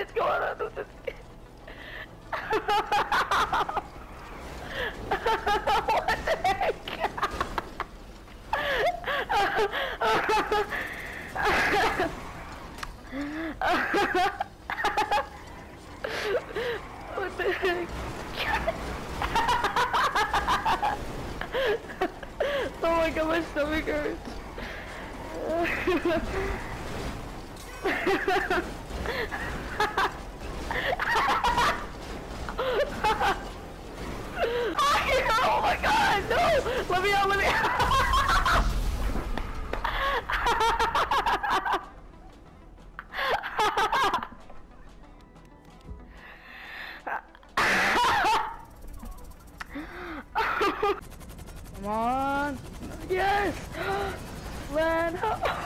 is going on? What the heck? What the heck? Oh my god, my stomach hurts. Oh my god, no! Let me out, let me out! Come on! Yes! Land!